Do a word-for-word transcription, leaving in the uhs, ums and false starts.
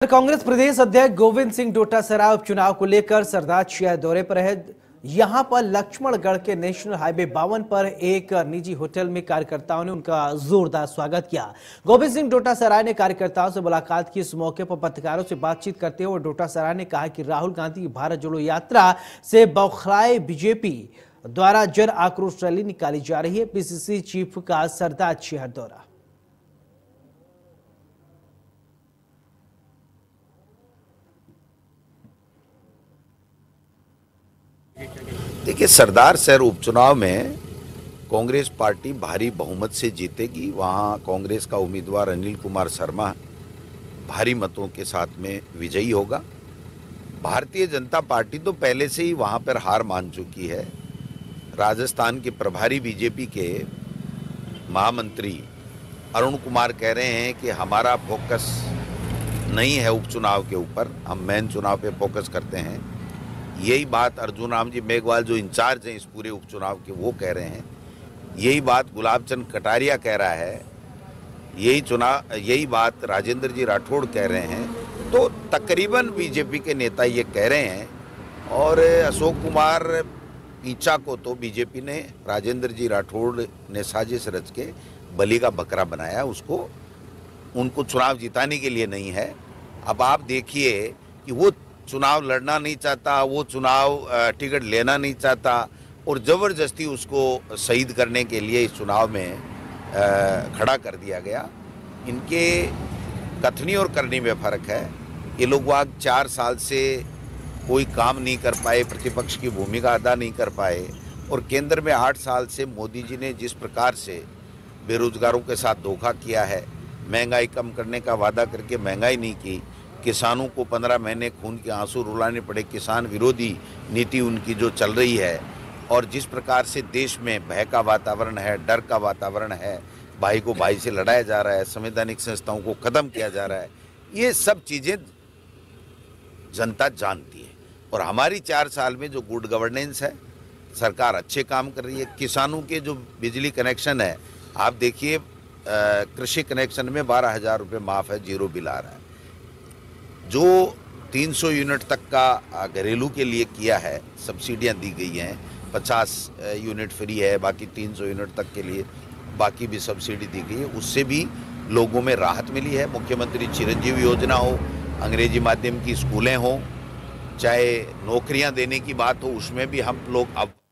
कांग्रेस प्रदेश अध्यक्ष गोविंद सिंह डोटासरा उपचुनाव को लेकर सरदारछिया दौरे पर है। यहां पर लक्ष्मणगढ़ के नेशनल हाईवे बावन पर एक निजी होटल में कार्यकर्ताओं ने उनका जोरदार स्वागत किया। गोविंद सिंह डोटासरा ने कार्यकर्ताओं से मुलाकात की। इस मौके पर पत्रकारों से बातचीत करते हुए डोटासरा ने कहा कि राहुल गांधी की भारत जोड़ो यात्रा से बौखलाए बीजेपी द्वारा जन आक्रोश रैली निकाली जा रही है। पीसीसी चीफ का सरदारछिया दौरा। देखिए, सरदार शहर उपचुनाव में कांग्रेस पार्टी भारी बहुमत से जीतेगी। वहां कांग्रेस का उम्मीदवार अनिल कुमार शर्मा भारी मतों के साथ में विजयी होगा। भारतीय जनता पार्टी तो पहले से ही वहां पर हार मान चुकी है। राजस्थान के प्रभारी बीजेपी के महामंत्री अरुण कुमार कह रहे हैं कि हमारा फोकस नहीं है उपचुनाव के ऊपर, हम मेन चुनाव पे फोकस करते हैं। यही बात अर्जुन राम जी मेघवाल जो इंचार्ज हैं इस पूरे उपचुनाव के, वो कह रहे हैं। यही बात गुलाब चंद कटारिया कह रहा है। यही चुनाव यही बात राजेंद्र जी राठौड़ कह रहे हैं। तो तकरीबन बीजेपी के नेता ये कह रहे हैं। और अशोक कुमार पीछा को तो बीजेपी ने, राजेंद्र जी राठौड़ ने साजिश रच के बलि का बकरा बनाया। उसको उनको चुनाव जिताने के लिए नहीं है। अब आप देखिए कि वो चुनाव लड़ना नहीं चाहता, वो चुनाव टिकट लेना नहीं चाहता और ज़बरदस्ती उसको शहीद करने के लिए इस चुनाव में खड़ा कर दिया गया। इनके कथनी और करनी में फ़र्क है। ये लोग वहाँ चार साल से कोई काम नहीं कर पाए, प्रतिपक्ष की भूमिका अदा नहीं कर पाए। और केंद्र में आठ साल से मोदी जी ने जिस प्रकार से बेरोजगारों के साथ धोखा किया है, महंगाई कम करने का वादा करके महंगाई नहीं की, किसानों को पंद्रह महीने खून के आंसू रुलाने पड़े, किसान विरोधी नीति उनकी जो चल रही है, और जिस प्रकार से देश में भय का वातावरण है, डर का वातावरण है, भाई को भाई से लड़ाया जा रहा है, संवैधानिक संस्थाओं को खत्म किया जा रहा है, ये सब चीज़ें जनता जानती है। और हमारी चार साल में जो गुड गवर्नेंस है, सरकार अच्छे काम कर रही है। किसानों के जो बिजली कनेक्शन है, आप देखिए कृषि कनेक्शन में बारह हज़ार रुपये माफ़ है, जीरो बिल आ रहा है। जो तीन सौ यूनिट तक का घरेलू के लिए किया है, सब्सिडियां दी गई हैं, पचास यूनिट फ्री है, बाकी तीन सौ यूनिट तक के लिए बाकी भी सब्सिडी दी गई है। उससे भी लोगों में राहत मिली है। मुख्यमंत्री चिरंजीवी योजना हो, अंग्रेजी माध्यम की स्कूलें हों, चाहे नौकरियां देने की बात हो, उसमें भी हम लोग अब